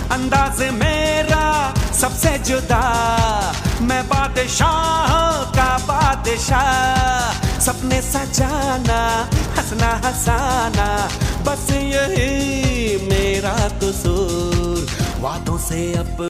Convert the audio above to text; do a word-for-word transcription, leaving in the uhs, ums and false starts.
अंदाज मेरा सबसे जुदा, मैं बादशाह का बादशाह। सपने सजाना, हंसना हंसाना, बस यही मेरा कसूर। वादों से अब